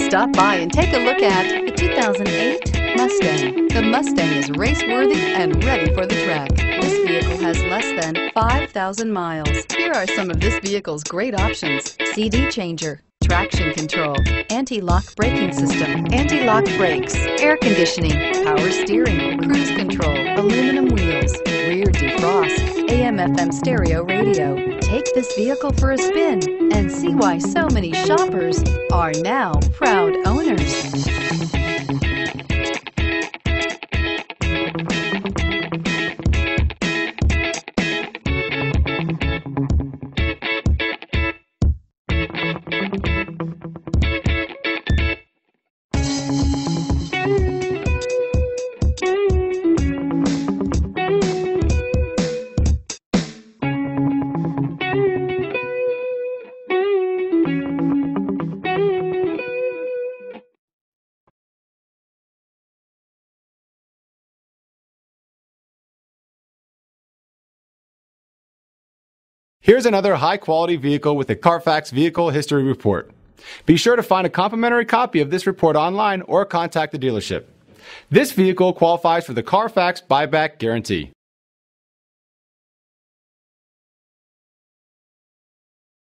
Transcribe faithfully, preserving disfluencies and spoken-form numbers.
Stop by and take a look at the two thousand eight Mustang. The Mustang is race-worthy and ready for the track. This vehicle has less than five thousand miles. Here are some of this vehicle's great options: C D changer, traction control, anti-lock braking system, anti-lock brakes, air conditioning, power steering, cruise control, aluminum wheels, rear defrost, A M F M stereo radio. Take this vehicle for a spin and see why so many shoppers are now proud owners. Here's another high-quality vehicle with a Carfax Vehicle History Report. Be sure to find a complimentary copy of this report online or contact the dealership. This vehicle qualifies for the Carfax Buyback Guarantee.